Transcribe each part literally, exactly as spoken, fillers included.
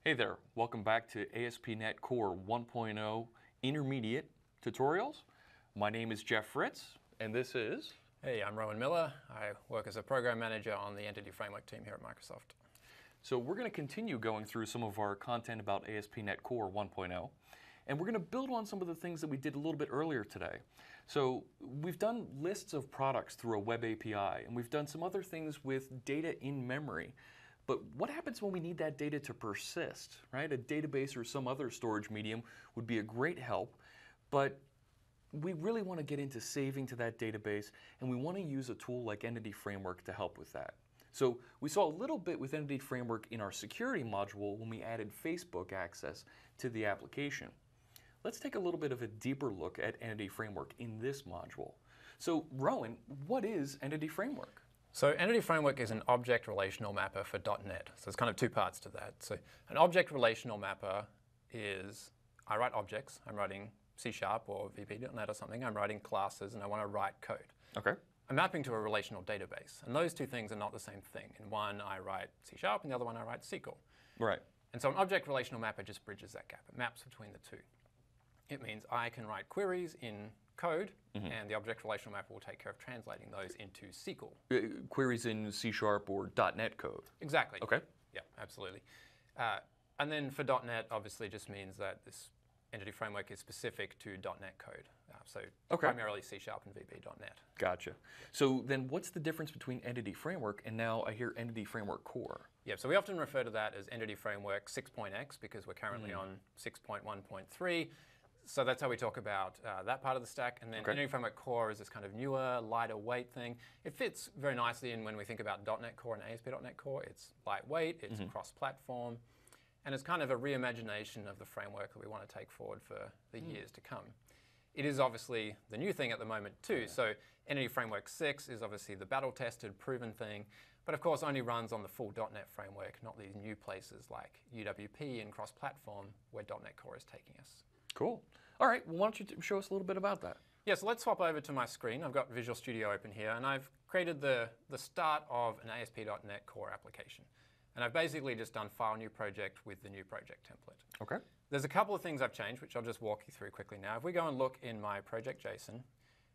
Hey there, welcome back to A S P dot net Core one point oh Intermediate Tutorials. My name is Jeff Fritz, and this is... Hey, I'm Rowan Miller. I work as a program manager on the Entity Framework team here at Microsoft. So we're going to continue going through some of our content about A S P dot net Core one point oh, and we're going to build on some of the things that we did a little bit earlier today. So we've done lists of products through a web A P I, and we've done some other things with data in memory. But what happens when we need that data to persist, right? A database or some other storage medium would be a great help, but we really want to get into saving to that database, and we want to use a tool like Entity Framework to help with that. So we saw a little bit with Entity Framework in our security module when we added Facebook access to the application. Let's take a little bit of a deeper look at Entity Framework in this module. So Rowan, what is Entity Framework? So Entity Framework is an object relational mapper for dot net. So there's kind of two parts to that. So an object relational mapper is, I write objects. I'm writing C sharp or V B dot net or something. I'm writing classes, and I want to write code. Okay. I'm mapping to a relational database. And those two things are not the same thing. In one, I write C sharp, and the other one, I write S Q L. Right. And so an object relational mapper just bridges that gap. It maps between the two. It means I can write queries in code, mm-hmm. and the object relational mapper will take care of translating those into S Q L. Uh, queries in C sharp or dot net code. Exactly. Okay. Yeah, absolutely. Uh, and then for dot net, obviously, just means that this Entity Framework is specific to dot net code. Uh, so okay. primarily C sharp and V B dot net. Gotcha. So then what's the difference between Entity Framework and now I hear Entity Framework Core? Yeah, so we often refer to that as Entity Framework six point X because we're currently mm. on six point one point three. So that's how we talk about uh, that part of the stack. And then okay. Entity Framework Core is this kind of newer, lighter weight thing. It fits very nicely in when we think about dot net Core and A S P dot net Core. It's lightweight, it's mm-hmm. cross-platform, and it's kind of a reimagination of the framework that we want to take forward for the mm. years to come. It is obviously the new thing at the moment too. Yeah. So Entity Framework six is obviously the battle-tested, proven thing, but of course only runs on the full dot net framework, not these new places like U W P and cross-platform where dot net Core is taking us. Cool. All right, well, why don't you show us a little bit about that? Yeah, so let's swap over to my screen. I've got Visual Studio open here, and I've created the, the start of an A S P dot net Core application. And I've basically just done File New Project with the new project template. Okay. There's a couple of things I've changed, which I'll just walk you through quickly now. If we go and look in my project JSON,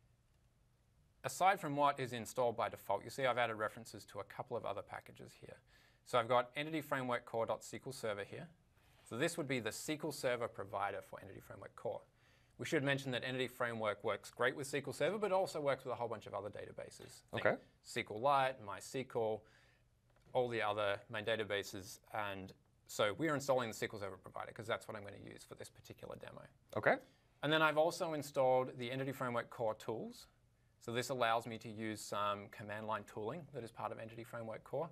aside from what is installed by default, you see I've added references to a couple of other packages here. So I've got Entity Framework Core dot S Q L Server here. So this would be the S Q L Server provider for Entity Framework Core. We should mention that Entity Framework works great with S Q L Server, but also works with a whole bunch of other databases. Think okay. SQLite, MySQL, all the other main databases. And so we're installing the S Q L Server provider because that's what I'm going to use for this particular demo. Okay. And then I've also installed the Entity Framework Core tools. So this allows me to use some command line tooling that is part of Entity Framework Core.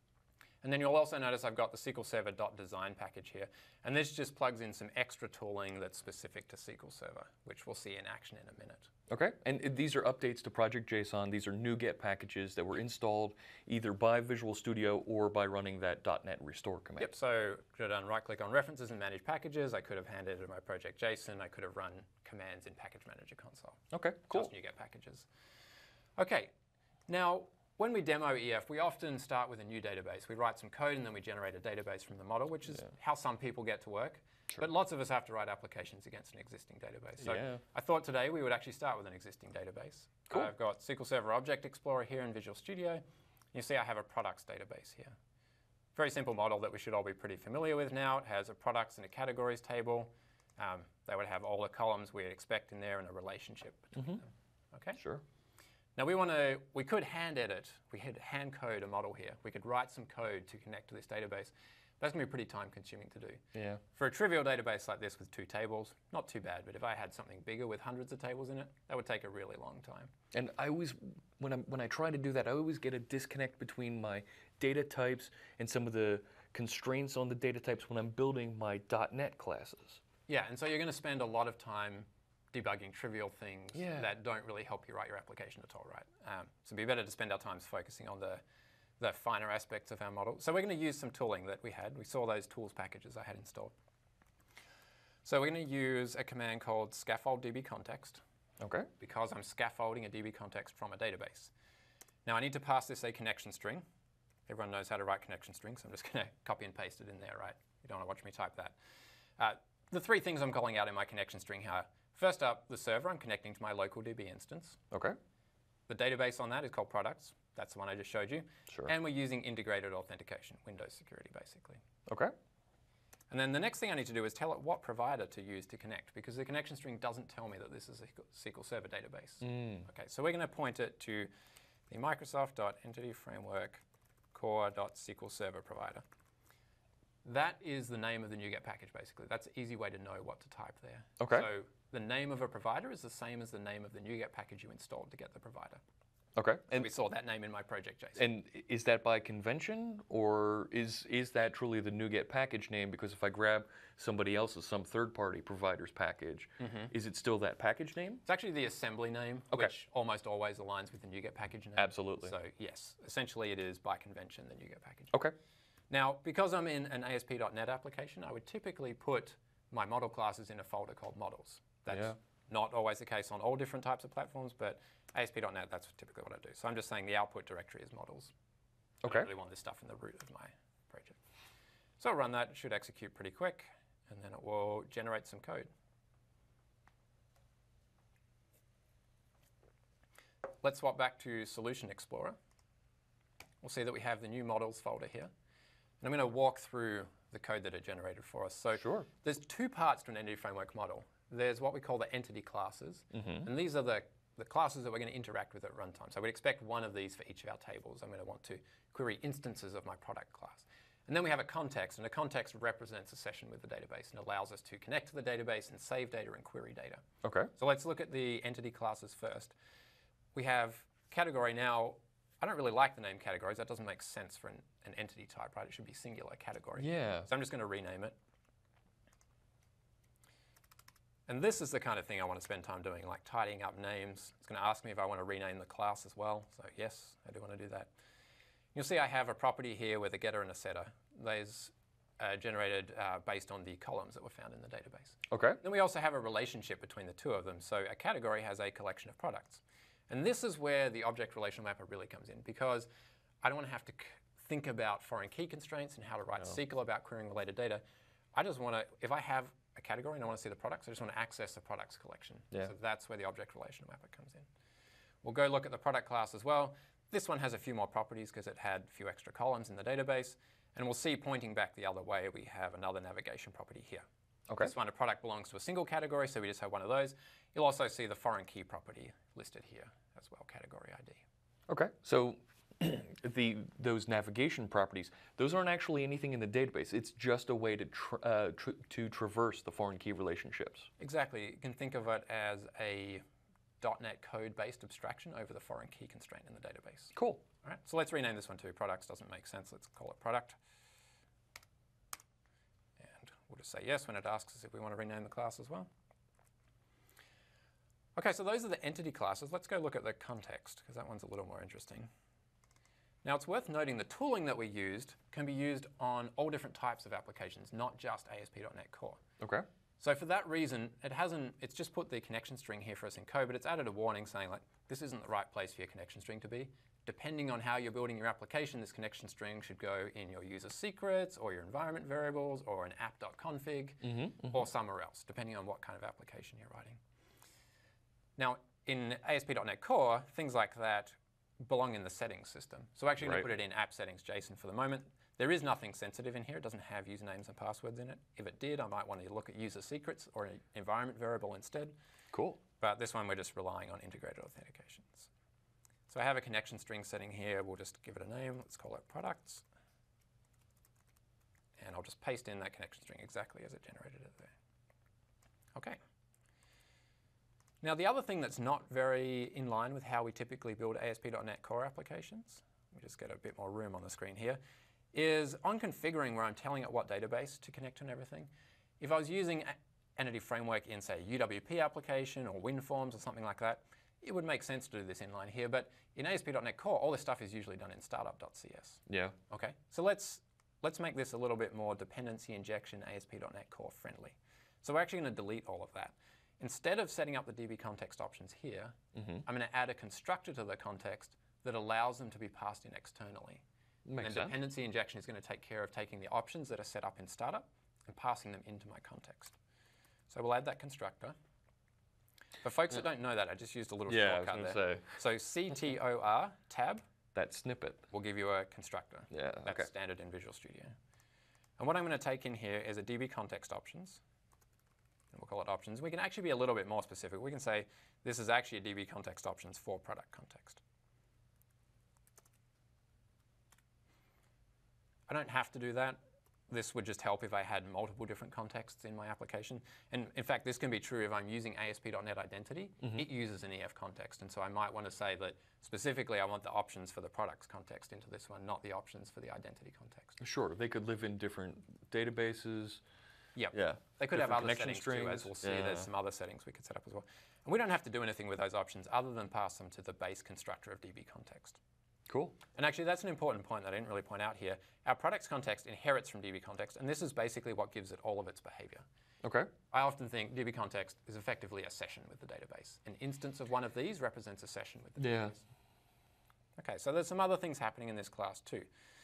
And then you'll also notice I've got the S Q L Server .design package here. And this just plugs in some extra tooling that's specific to S Q L Server, which we'll see in action in a minute. Okay. And these are updates to Project JSON. These are NuGet packages that were installed either by Visual Studio or by running that .net restore command. Yep. So I could have done right-click on References and Manage Packages. I could have handed it my Project JSON. I could have run commands in Package Manager console. Okay, cool. Just NuGet packages. Okay. Now, when we demo E F, we often start with a new database. We write some code and then we generate a database from the model, which is yeah. how some people get to work. Sure. But lots of us have to write applications against an existing database. So yeah. I thought today we would actually start with an existing database. Cool. I've got S Q L Server Object Explorer here in Visual Studio. You see I have a products database here. Very simple model that we should all be pretty familiar with now. It has a products and a categories table. Um, they would have all the columns we'd expect in there and a relationship between mm-hmm. them. Okay? Sure. Now we want to, we could hand edit, we could hand code a model here. We could write some code to connect to this database. That's going to be pretty time consuming to do. Yeah. For a trivial database like this with two tables, not too bad, but if I had something bigger with hundreds of tables in it, that would take a really long time. And I always, when, I'm, when I try to do that, I always get a disconnect between my data types and some of the constraints on the data types when I'm building my .net classes. Yeah, and so you're going to spend a lot of time debugging trivial things yeah. that don't really help you write your application at all, right? Um, so it'd be better to spend our time focusing on the, the finer aspects of our model. So we're going to use some tooling that we had. We saw those tools packages I had installed. So we're going to use a command called scaffold DbContext. Okay. Because I'm scaffolding a DbContext from a database. Now I need to pass this a connection string. everyone knows how to write connection strings, so I'm just going to copy and paste it in there, right? You don't want to watch me type that. Uh, the three things I'm calling out in my connection string are, first up, the server. I'm connecting to my local D B instance. Okay. The database on that is called products. That's the one I just showed you. Sure. And we're using integrated authentication, Windows security, basically. Okay. And then the next thing I need to do is tell it what provider to use to connect, because the connection string doesn't tell me that this is a S Q L Server database. Mm. Okay, so we're going to point it to the Microsoft.entityframework.core.S Q L Server provider. That is the name of the NuGet package, basically. That's an easy way to know what to type there. Okay. So the name of a provider is the same as the name of the NuGet package you installed to get the provider. Okay. So And we saw that name in my project, Jason. And is that by convention, or is is that truly the NuGet package name? Because if I grab somebody else's, some third-party provider's package, mm-hmm. is it still that package name? It's actually the assembly name, okay. which almost always aligns with the NuGet package name. Absolutely. So yes, essentially it is by convention the NuGet package. Okay. Now, because I'm in an A S P dot net application, I would typically put my model classes in a folder called models. That's yeah. not always the case on all different types of platforms, but A S P dot net, that's typically what I do. So I'm just saying the output directory is models. Okay. I don't really want this stuff in the root of my project. So I'll run that. It should execute pretty quick, and then it will generate some code. Let's swap back to Solution Explorer. We'll see that we have the new models folder here. And I'm going to walk through the code that it generated for us. So sure. There's two parts to an entity framework model. There's what we call the entity classes. Mm-hmm. And these are the, the classes that we're going to interact with at runtime. So we'd expect one of these for each of our tables. I'm going to want to query instances of my product class. And then we have a context, and a context represents a session with the database and allows us to connect to the database and save data and query data. Okay. So let's look at the entity classes first. We have category now. I don't really like the name categories. That doesn't make sense for an, an entity type, right? It should be singular category. Yeah. So I'm just going to rename it. And this is the kind of thing I want to spend time doing, like tidying up names. It's going to ask me if I want to rename the class as well. So yes, I do want to do that. You'll see I have a property here with a getter and a setter. Those are generated uh, based on the columns that were found in the database. Okay. Then we also have a relationship between the two of them. So a category has a collection of products. And this is where the object relational mapper really comes in, because I don't want to have to think about foreign key constraints and how to write no. S Q L about querying related data. I just want to, if I have a category and I want to see the products, I just want to access the products collection. Yeah. So that's where the object relational mapper comes in. We'll go look at the product class as well. This one has a few more properties because it had a few extra columns in the database. And we'll see pointing back the other way, we have another navigation property here. Okay. This one, a product belongs to a single category, so we just have one of those. You'll also see the foreign key property listed here as well, category I D. Okay. So the those navigation properties, those aren't actually anything in the database. It's just a way to tra uh, tr to traverse the foreign key relationships. Exactly. You can think of it as a .NET code-based abstraction over the foreign key constraint in the database. Cool. All right. So let's rename this one too. Products doesn't make sense. Let's call it product. We'll just say yes when it asks us if we want to rename the class as well. Okay, so those are the entity classes. Let's go look at the context, because that one's a little more interesting. Now, it's worth noting the tooling that we used can be used on all different types of applications, not just A S P dot NET Core. Okay. So for that reason, it hasn't, it's just put the connection string here for us in code, but it's added a warning saying, like, this isn't the right place for your connection string to be. Depending on how you're building your application, this connection string should go in your user secrets or your environment variables or an app.config mm-hmm, mm-hmm. or somewhere else, depending on what kind of application you're writing. Now, in A S P dot NET Core, things like that belong in the settings system. So we're actually going to put it in app settings JSON for the moment. There is nothing sensitive in here. It doesn't have usernames and passwords in it. If it did, I might want to look at user secrets or an environment variable instead. Cool. But this one, we're just relying on integrated authentications. So I have a connection string setting here. We'll just give it a name. Let's call it products. And I'll just paste in that connection string exactly as it generated it there. Okay. Now, the other thing that's not very in line with how we typically build A S P dot NET Core applications, let me just get a bit more room on the screen here, is on configuring where I'm telling it what database to connect to and everything. If I was using Entity Framework in, say, a U W P application or WinForms or something like that, it would make sense to do this inline here. But in A S P dot NET Core, all this stuff is usually done in startup dot C S. Yeah. Okay. So let's let's make this a little bit more dependency injection A S P dot NET Core friendly. So we're actually going to delete all of that. Instead of setting up the DbContext options here, mm-hmm. I'm going to add a constructor to the context that allows them to be passed in externally. Makes and sense. dependency injection is going to take care of taking the options that are set up in startup and passing them into my context. So we'll add that constructor. For folks yeah. that don't know that, I just used a little yeah, shortcut I was there. Say. So C T O R tab. That snippet will give you a constructor. Yeah, That's okay. standard in Visual Studio. And what I'm going to take in here is a DbContext options. And we'll call it options. We can actually be a little bit more specific. We can say this is actually a DbContext options for product context. I don't have to do that. This would just help if I had multiple different contexts in my application. And in fact, this can be true if I'm using A S P dot net identity. Mm-hmm. It uses an E F context. And so I might want to say that specifically I want the options for the products context into this one, not the options for the identity context. Sure. They could live in different databases. Yep. Yeah. They could have other settings strings. too, as we'll see. Yeah. There's some other settings we could set up as well. And we don't have to do anything with those options other than pass them to the base constructor of DbContext. Cool. And actually, that's an important point that I didn't really point out here. Our products context inherits from DbContext, and this is basically what gives it all of its behavior. Okay. I often think DbContext is effectively a session with the database. An instance of one of these represents a session with the yeah. database. Okay, so there's some other things happening in this class too.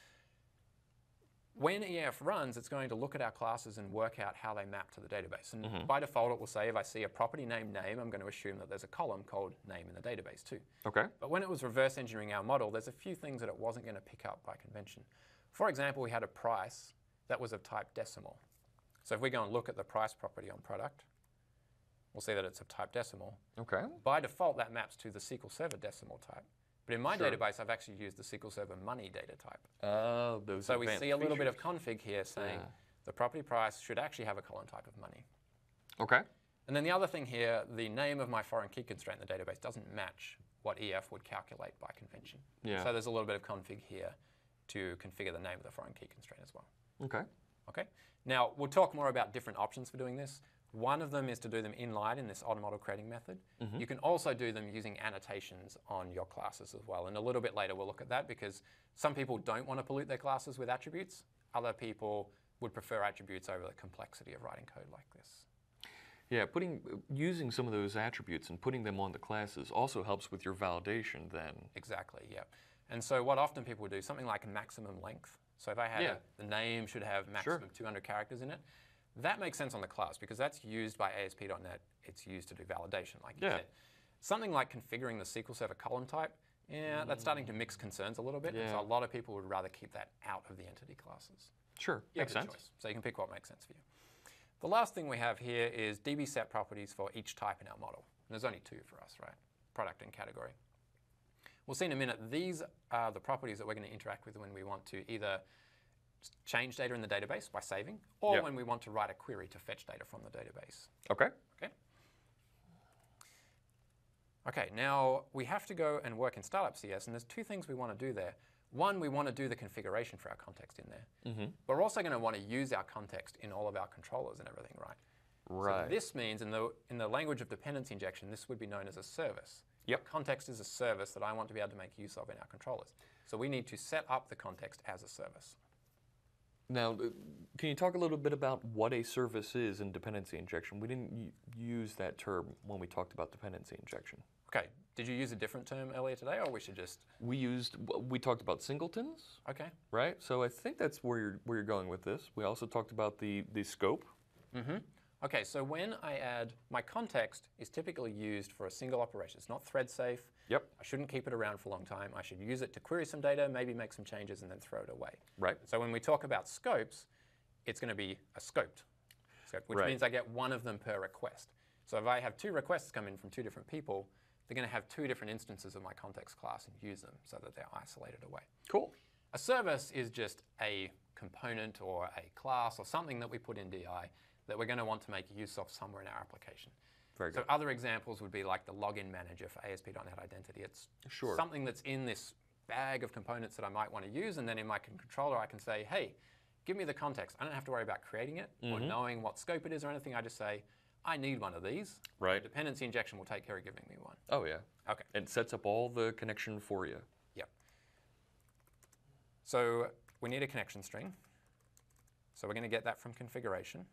When E F runs, it's going to look at our classes and work out how they map to the database. And mm-hmm. by default, it will say if I see a property named name, I'm going to assume that there's a column called name in the database too. Okay. But when it was reverse engineering our model, there's a few things that it wasn't going to pick up by convention. For example, we had a price that was of type decimal. So if we go and look at the price property on product, we'll see that it's of type decimal. Okay. By default, that maps to the S Q L Server decimal type. But in my sure. database, I've actually used the S Q L Server money data type. Oh, uh, those So we see a little features. bit of config here saying yeah. the property price should actually have a column type of money. Okay. And then the other thing here, the name of my foreign key constraint in the database doesn't match what E F would calculate by convention. Yeah. So there's a little bit of config here to configure the name of the foreign key constraint as well. Okay. Okay. Now, we'll talk more about different options for doing this. One of them is to do them inline in this odd model creating method. Mm-hmm. You can also do them using annotations on your classes as well. And a little bit later, we'll look at that because some people don't want to pollute their classes with attributes. Other people would prefer attributes over the complexity of writing code like this. Yeah, putting, using some of those attributes and putting them on the classes also helps with your validation then. Exactly, yeah. And so what often people do, something like a maximum length. So if I had yeah. a, the name should have maximum sure. two hundred characters in it, that makes sense on the class because that's used by A S P dot net. It's used to do validation, like you yeah. said. Something like configuring the S Q L Server column type, yeah, mm. that's starting to mix concerns a little bit. Yeah. So a lot of people would rather keep that out of the entity classes. Sure, You makes have a sense. choice, so you can pick what makes sense for you. The last thing we have here is D B set properties for each type in our model. And there's only two for us, right? Product and category. We'll see in a minute, these are the properties that we're going to interact with when we want to either change data in the database by saving, or yep. when we want to write a query to fetch data from the database. Okay. Okay. Okay, now we have to go and work in Startup C S, and there's two things we want to do there. One, we want to do the configuration for our context in there. Mm-hmm. But we're also going to want to use our context in all of our controllers and everything, right? Right. So this means, in the, in the language of dependency injection, this would be known as a service. Yep. Context is a service that I want to be able to make use of in our controllers. So we need to set up the context as a service. Now, can you talk a little bit about what a service is in dependency injection? We didn't use that term when we talked about dependency injection. Okay. Did you use a different term earlier today, or we should just? We used. We talked about singletons. Okay. Right. So I think that's where you're where you're going with this. We also talked about the the scope. Mm-hmm. Okay. So when I add my context is typically used for a single operation. It's not thread safe. Yep. I shouldn't keep it around for a long time. I should use it to query some data, maybe make some changes, and then throw it away. Right. So when we talk about scopes, it's going to be a scoped scope, which right. means I get one of them per request. So if I have two requests come in from two different people, they're going to have two different instances of my context class and use them so that they're isolated away. Cool. A service is just a component or a class or something that we put in D I that we're going to want to make use of somewhere in our application. Very good. So other examples would be like the login manager for A S P dot net identity. It's sure. something that's in this bag of components that I might want to use, and then in my controller I can say, hey, give me the context. I don't have to worry about creating it mm-hmm. or knowing what scope it is or anything. I just say, I need one of these. Right. The dependency injection will take care of giving me one. Oh, yeah. Okay. It sets up all the connection for you. Yep. So we need a connection string. So we're going to get that from configuration.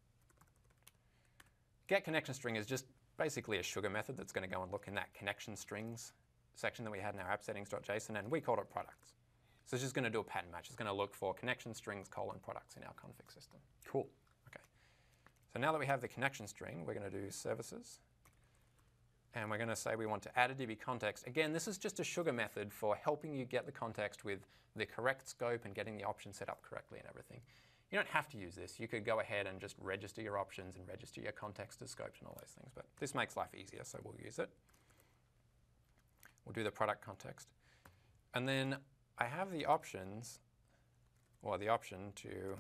Get connection string is just basically a sugar method that's going to go and look in that connection strings section that we had in our app settings.json, and we called it products. So it's just going to do a pattern match. It's going to look for connection strings colon products in our config system. Cool. Okay. So now that we have the connection string, we're going to do services. And we're going to say we want to add a DbContext. Again, this is just a sugar method for helping you get the context with the correct scope and getting the options set up correctly and everything. You don't have to use this. You could go ahead and just register your options and register your context as scoped and all those things. But this makes life easier, so we'll use it. We'll do the product context. And then I have the options, or the option to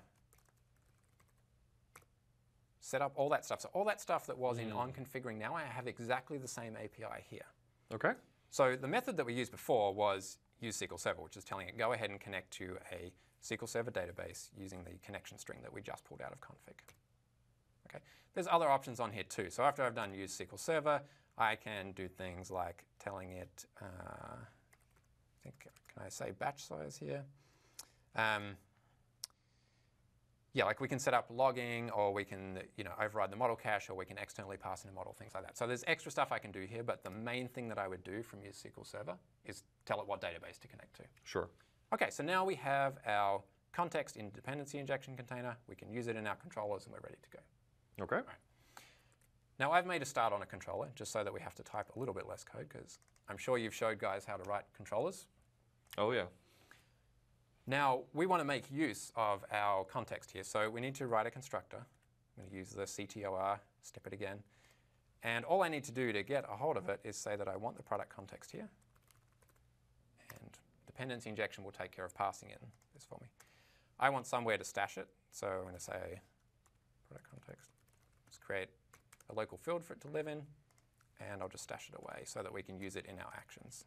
set up all that stuff. So all that stuff that was mm. in on configuring, now I have exactly the same A P I here. Okay. So the method that we used before was use S Q L Server, which is telling it go ahead and connect to a S Q L Server database using the connection string that we just pulled out of config. Okay. There's other options on here too. So after I've done use S Q L Server, I can do things like telling it, uh, I think, can I say batch size here? Um, Yeah, like we can set up logging, or we can you know, override the model cache, or we can externally pass in a model, things like that. So there's extra stuff I can do here, but the main thing that I would do from use S Q L Server is tell it what database to connect to. Sure. Okay, so now we have our context in dependency injection container. We can use it in our controllers, and we're ready to go. Okay. Right. Now I've made a start on a controller, just so that we have to type a little bit less code, because I'm sure you've showed guys how to write controllers. Oh, yeah. Now, we want to make use of our context here, so we need to write a constructor. I'm going to use the C T O R, step it again. And all I need to do to get a hold of it is say that I want the product context here. And dependency injection will take care of passing in this for me. I want somewhere to stash it, so I'm going to say product context. Let's create a local field for it to live in, and I'll just stash it away so that we can use it in our actions.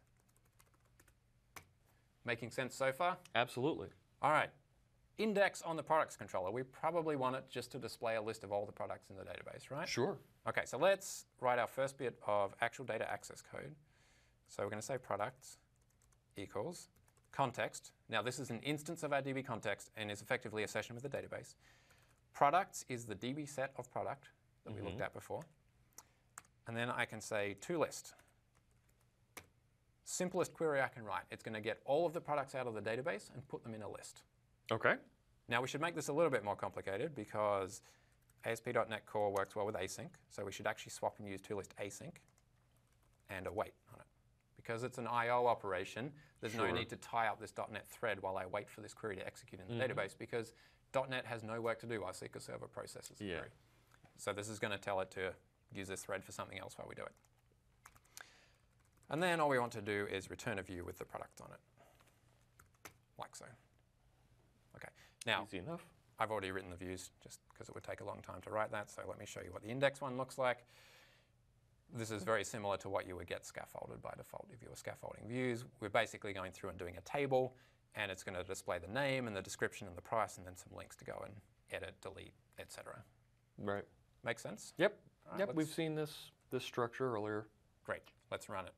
Making sense so far? Absolutely. All right. Index on the products controller. We probably want it just to display a list of all the products in the database, right? Sure. Okay, so let's write our first bit of actual data access code. So we're going to say products equals context. Now this is an instance of our DbContext and is effectively a session with the database. Products is the D B set of product that mm-hmm. we looked at before. And then I can say toList. Simplest query I can write. It's going to get all of the products out of the database and put them in a list. Okay. Now we should make this a little bit more complicated because A S P dot net Core works well with async, so we should actually swap and use toList async and await on it. Because it's an I O operation, there's sure. no need to tie up this .NET thread while I wait for this query to execute in the mm-hmm. database, because .NET has no work to do while S Q L Server processes the yeah. query. So this is going to tell it to use this thread for something else while we do it. And then all we want to do is return a view with the product on it, like so. Okay, now easy enough. I've already written the views just because it would take a long time to write that, so let me show you what the index one looks like. This is very similar to what you would get scaffolded by default if you were scaffolding views. We're basically going through and doing a table, and it's going to display the name and the description and the price, and then some links to go and edit, delete, et cetera. Right. Make sense? Yep. Right, yep. We've seen this this structure earlier. Great. Let's run it.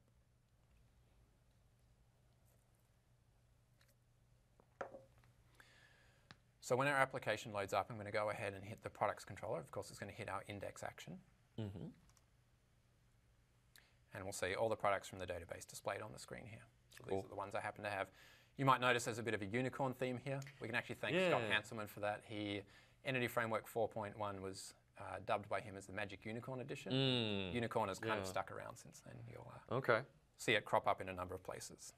So when our application loads up, I'm going to go ahead and hit the products controller. Of course, it's going to hit our index action. Mm-hmm. And we'll see all the products from the database displayed on the screen here. So these cool. are the ones I happen to have. You might notice there's a bit of a unicorn theme here. We can actually thank yeah. Scott Hanselman for that. He, Entity Framework four point one was uh, dubbed by him as the Magic Unicorn Edition. Mm. Unicorn has kind yeah. of stuck around since then. You'll uh, okay. see it crop up in a number of places.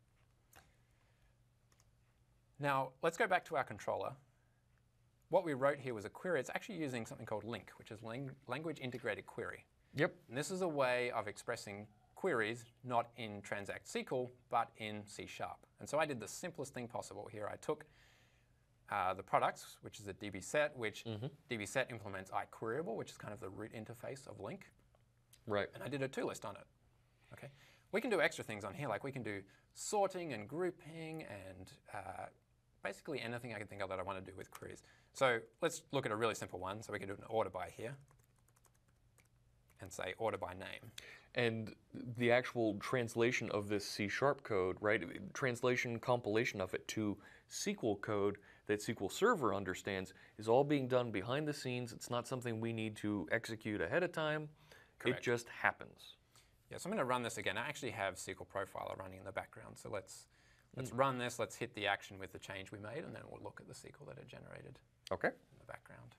Now, let's go back to our controller. What we wrote here was a query. It's actually using something called LINQ, which is lang Language Integrated Query. Yep. And this is a way of expressing queries not in Transact S Q L, but in C sharp. And so I did the simplest thing possible here. I took uh, the products, which is a D B set, which mm-hmm. D B set implements iQueryable, which is kind of the root interface of LINQ. Right. And I did a toList on it. Okay. We can do extra things on here, like we can do sorting and grouping and uh, basically anything I can think of that I want to do with queries. So let's look at a really simple one. So we can do an order by here and say order by name. And the actual translation of this C sharp code, right? Translation, compilation of it to S Q L code that S Q L Server understands is all being done behind the scenes. It's not something we need to execute ahead of time. Correct. It just happens. Yeah, so I'm going to run this again. I actually have S Q L Profiler running in the background, so let's Let's mm. run this, let's hit the action with the change we made, and then we'll look at the S Q L that it generated okay. in the background.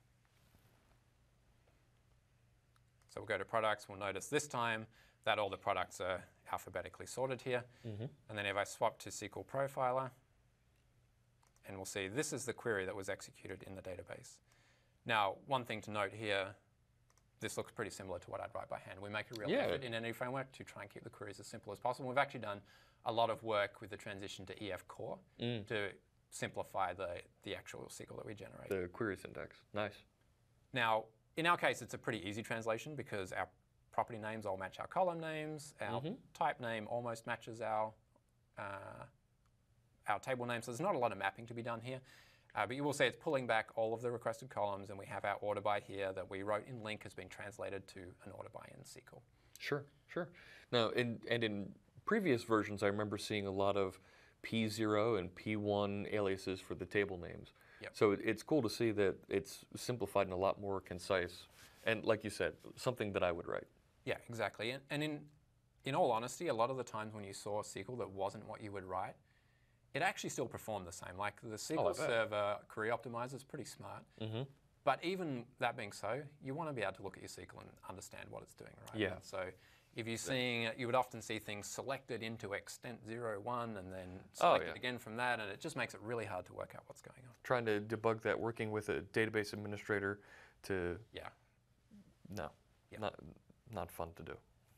So we'll go to products, we'll notice this time that all the products are alphabetically sorted here. Mm-hmm. And then if I swap to S Q L Profiler, and we'll see this is the query that was executed in the database. Now, one thing to note here, this looks pretty similar to what I'd write by hand. We make a real yeah. effort in Entity Framework to try and keep the queries as simple as possible. We've actually done a lot of work with the transition to E F Core mm. to simplify the, the actual S Q L that we generate. The query syntax, nice. Now, in our case, it's a pretty easy translation because our property names all match our column names. Our mm-hmm. type name almost matches our, uh, our table name. So there's not a lot of mapping to be done here. Uh, but you will see it's pulling back all of the requested columns, and we have our order by here that we wrote in link has been translated to an order by in S Q L. Sure, sure. Now, in, and in previous versions, I remember seeing a lot of P zero and P one aliases for the table names. Yep. So it, it's cool to see that it's simplified and a lot more concise. And like you said, something that I would write. Yeah, exactly. And, and in, in all honesty, a lot of the times when you saw S Q L that wasn't what you would write, it actually still performed the same. Like the S Q L oh, Server query optimizer is pretty smart. Mm-hmm. But even that being so, you want to be able to look at your S Q L and understand what it's doing, right? Yeah. So if you're seeing, you would often see things selected into extent zero one and then selected oh, yeah. again from that, and it just makes it really hard to work out what's going on. Trying to debug that, working with a database administrator to... Yeah. No, yeah. not not fun to do.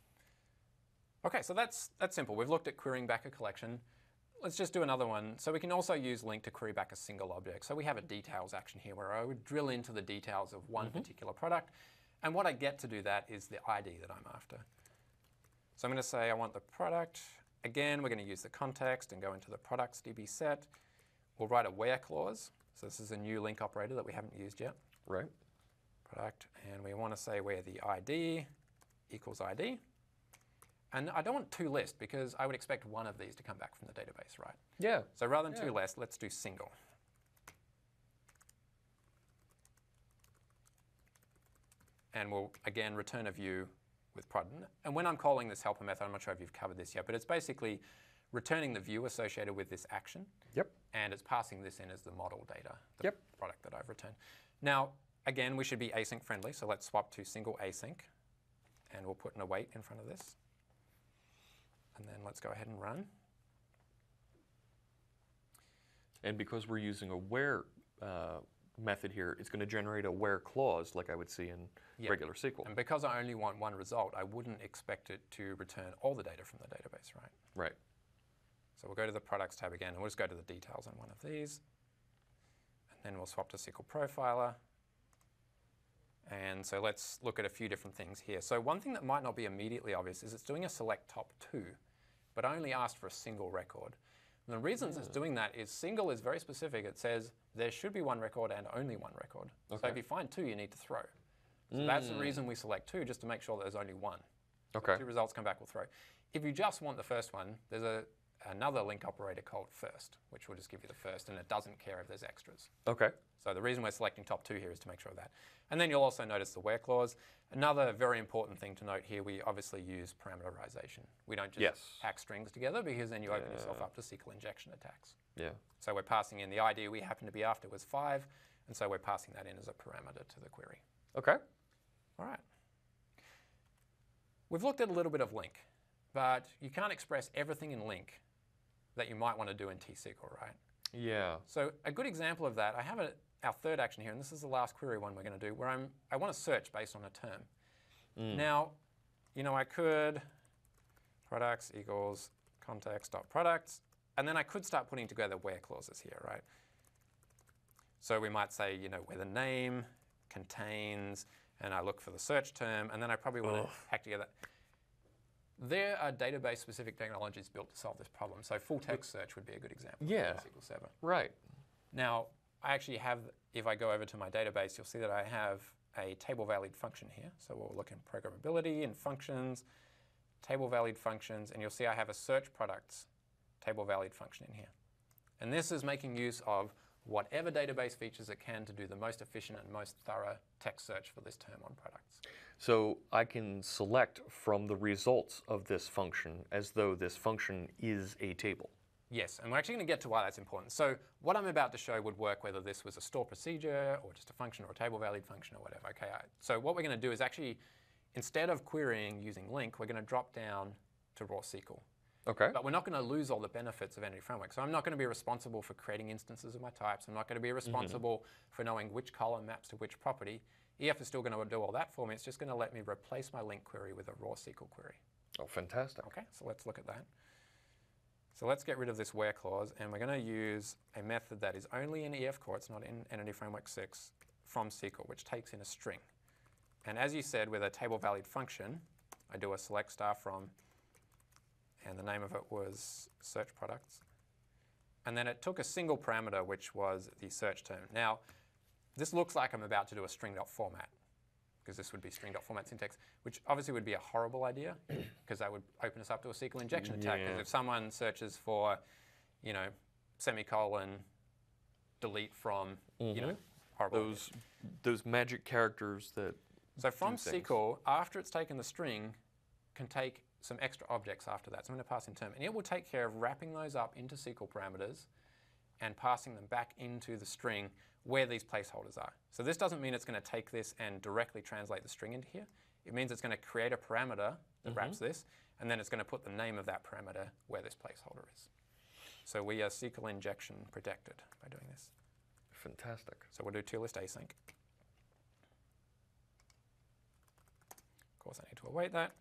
Okay, so that's, that's simple. We've looked at querying back a collection. Let's just do another one. So we can also use link to query back a single object. So we have a details action here where I would drill into the details of one mm-hmm. particular product. And what I get to do that is the I D that I'm after. So I'm going to say I want the product. Again, we're going to use the context and go into the products D B set. We'll write a where clause. So this is a new link operator that we haven't used yet. Right. Product. And we want to say where the I D equals I D. And I don't want two lists because I would expect one of these to come back from the database, right? Yeah. So rather than yeah. two lists, let's do single. And we'll, again, return a view with prod. And when I'm calling this helper method, I'm not sure if you've covered this yet, but it's basically returning the view associated with this action. Yep. And it's passing this in as the model data, the yep. product that I've returned. Now, again, we should be async friendly, so let's swap to single async. And we'll put an await in front of this. And then let's go ahead and run. And because we're using a where uh, method here, it's going to generate a where clause like I would see in yep. regular S Q L. And because I only want one result, I wouldn't expect it to return all the data from the database, right? Right. So we'll go to the products tab again, and we'll just go to the details on one of these. And then we'll swap to S Q L Profiler. And so let's look at a few different things here. So one thing that might not be immediately obvious is it's doing a select top two, but I only asked for a single record. And the reasons yeah. it's doing that is single is very specific. It says there should be one record and only one record. Okay. So if you find two, you need to throw. So mm. that's the reason we select two, just to make sure that there's only one. Okay. So two results come back, we'll throw. If you just want the first one, there's a, another link operator called first, which will just give you the first, and it doesn't care if there's extras. Okay. So the reason we're selecting top two here is to make sure of that. And then you'll also notice the where clause. Another very important thing to note here, we obviously use parameterization. We don't just yes. hack strings together because then you open yeah. yourself up to S Q L injection attacks. Yeah. So we're passing in the I D we happen to be after was five, and so we're passing that in as a parameter to the query. Okay. All right. We've looked at a little bit of link, but you can't express everything in link that you might want to do in T S Q L, right? Yeah. So a good example of that, I have a, our third action here, and this is the last query one we're going to do, where I'm, I want to search based on a term. Mm. Now, you know, I could products equals context.products, and then I could start putting together where clauses here, right? So we might say, you know, where the name contains, and I look for the search term, and then I probably want to hack together. There are database-specific technologies built to solve this problem. So full text search would be a good example. Yeah. Of S Q L Server. Right. Now, I actually have, if I go over to my database, you'll see that I have a table-valued function here. So we'll look in programmability and functions, table-valued functions, and you'll see I have a search products table-valued function in here. And this is making use of whatever database features it can to do the most efficient and most thorough text search for this term on products. So I can select from the results of this function as though this function is a table. Yes, and we're actually going to get to why that's important. So what I'm about to show would work whether this was a store procedure or just a function or a table valued function or whatever. Okay, so what we're going to do is actually, instead of querying using link, we're going to drop down to raw S Q L. Okay. But we're not going to lose all the benefits of Entity Framework. So I'm not going to be responsible for creating instances of my types. I'm not going to be responsible mm-hmm. for knowing which column maps to which property. E F is still going to do all that for me. It's just going to let me replace my link query with a raw S Q L query. Oh, fantastic. Okay, so let's look at that. So let's get rid of this where clause, and we're going to use a method that is only in E F Core, it's not in Entity Framework six, from S Q L, which takes in a string. And as you said, with a table valued function, I do a select star from, and the name of it was search products. And then it took a single parameter, which was the search term. Now, this looks like I'm about to do a string.format, because this would be string.format syntax, which obviously would be a horrible idea, because that would open us up to a S Q L injection attack. Because yeah. if someone searches for, you know, semicolon, delete from, mm-hmm. you know, horrible. Those, those magic characters that So from S Q L, after it's taken the string, can take some extra objects after that. So I'm going to pass in term. And it will take care of wrapping those up into S Q L parameters and passing them back into the string where these placeholders are. So this doesn't mean it's going to take this and directly translate the string into here. It means it's going to create a parameter that mm-hmm. wraps this, and then it's going to put the name of that parameter where this placeholder is. So we are S Q L injection protected by doing this. Fantastic. So we'll do toList async. Of course, I need to await that.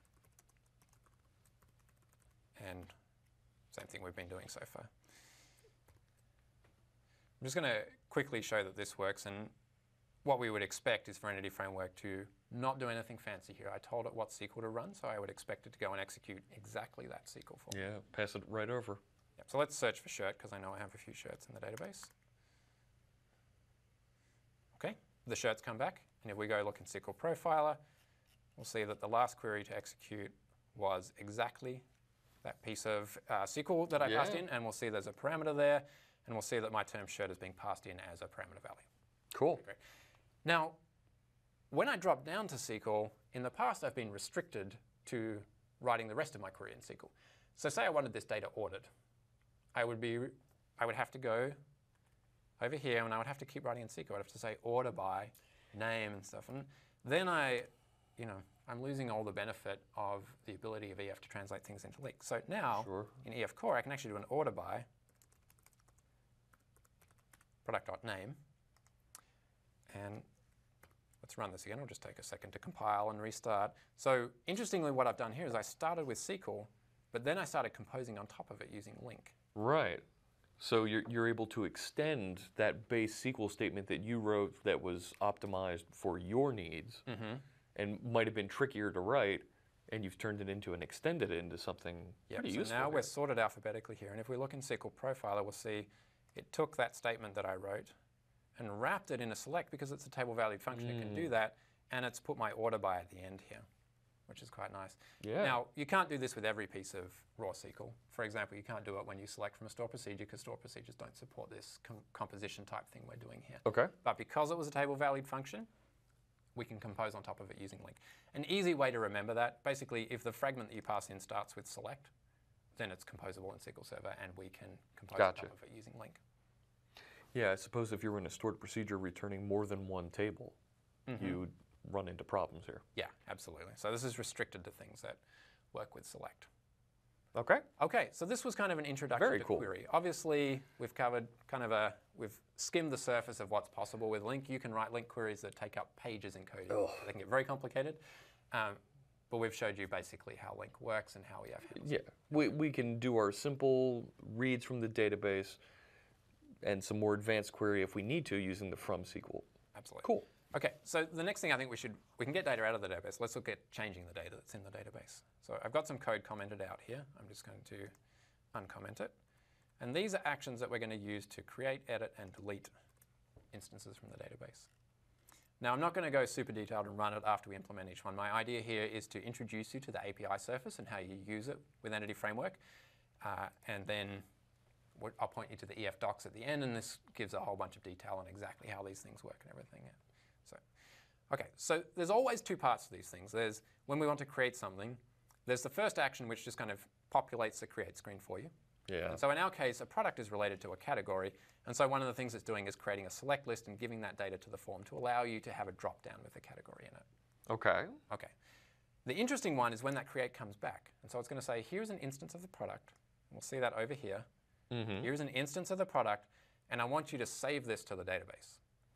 And same thing we've been doing so far. I'm just going to quickly show that this works, and what we would expect is for Entity Framework to not do anything fancy here. I told it what S Q L to run, so I would expect it to go and execute exactly that S Q L for me. Yeah, pass it right over. Yep. So let's search for shirt, because I know I have a few shirts in the database. Okay, the shirts come back, and if we go look in S Q L Profiler, we'll see that the last query to execute was exactly that piece of uh, S Q L that I yeah. passed in, and we'll see there's a parameter there, and we'll see that my term shirt is being passed in as a parameter value. Cool. Okay, great. Now, when I drop down to S Q L, in the past I've been restricted to writing the rest of my query in S Q L. So say I wanted this data ordered. I would be, I would have to go over here, and I would have to keep writing in S Q L. I'd have to say order by name and stuff, and then I, you know, I'm losing all the benefit of the ability of E F to translate things into links. So now, sure. in E F Core, I can actually do an order by product.name. And let's run this again. I'll just take a second to compile and restart. So interestingly, what I've done here is I started with S Q L, but then I started composing on top of it using link. Right. So you're, you're able to extend that base S Q L statement that you wrote that was optimized for your needs mm-hmm. and might have been trickier to write, and you've turned it into and extended it into something yep, pretty so useful. Now here. we're sorted alphabetically here, and if we look in S Q L Profiler, we'll see it took that statement that I wrote and wrapped it in a select, because it's a table valued function, mm. it can do that, and it's put my order by at the end here, which is quite nice. Yeah. Now, you can't do this with every piece of raw S Q L. For example, you can't do it when you select from a store procedure, because store procedures don't support this com composition type thing we're doing here. Okay. But because it was a table valued function, we can compose on top of it using link. An easy way to remember that, basically, if the fragment that you pass in starts with select, then it's composable in S Q L Server, and we can compose gotcha. on top of it using link. Yeah, I suppose if you were in a stored procedure returning more than one table, mm-hmm. you'd run into problems here. Yeah, absolutely. So this is restricted to things that work with select. Okay. Okay, so this was kind of an introduction Very to cool. query. Obviously, we've covered kind of a, we've skimmed the surface of what's possible with link. You can write link queries that take up pages in coding. Oh. They can get very complicated. Um, but we've showed you basically how link works and how we have handles. Yeah, we, we can do our simple reads from the database and some more advanced query if we need to using the from S Q L. Absolutely. Cool. Okay, so the next thing I think we should, we can get data out of the database. Let's look at changing the data that's in the database. So I've got some code commented out here. I'm just going to uncomment it. And these are actions that we're going to use to create, edit, and delete instances from the database. Now, I'm not going to go super detailed and run it after we implement each one. My idea here is to introduce you to the A P I surface and how you use it with Entity Framework. Uh, and then I'll point you to the E F docs at the end, and this gives a whole bunch of detail on exactly how these things work and everything. So, okay, so there's always two parts to these things. There's when we want to create something, there's the first action which just kind of populates the create screen for you. Yeah. And so in our case, a product is related to a category. And so one of the things it's doing is creating a select list and giving that data to the form to allow you to have a drop down with a category in it. Okay. Okay. The interesting one is when that create comes back. And so it's going to say, here's an instance of the product. We'll see that over here. Mm-hmm. Here's an instance of the product, and I want you to save this to the database.